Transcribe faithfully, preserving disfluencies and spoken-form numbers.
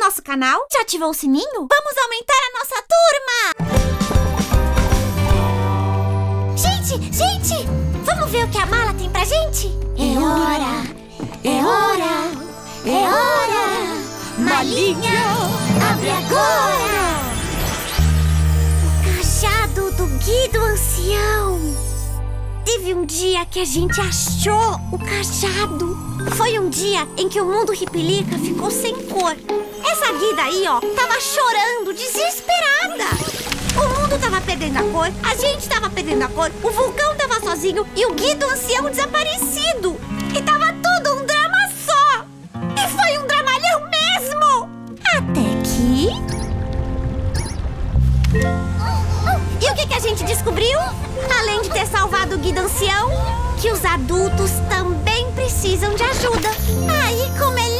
nosso canal? Já ativou o sininho? Vamos aumentar a nossa turma! Gente, gente! Vamos ver o que a mala tem pra gente? É hora! É hora! É hora! Malinha, abre agora! O cajado do Guido Ancião! Teve um dia que a gente achou o cajado. Foi um dia em que o mundo Ripelica ficou sem cor. Essa Guida aí, ó, tava chorando, desesperada. O mundo tava perdendo a cor, a gente tava perdendo a cor, o vulcão tava sozinho e o Guido Ancião desaparecido. E tava tudo um drama só. E foi um dramalhão mesmo. Até que... E o que que a gente descobriu? Além de ter salvado o Guido Ancião, que os adultos também precisam de ajuda. Aí, como é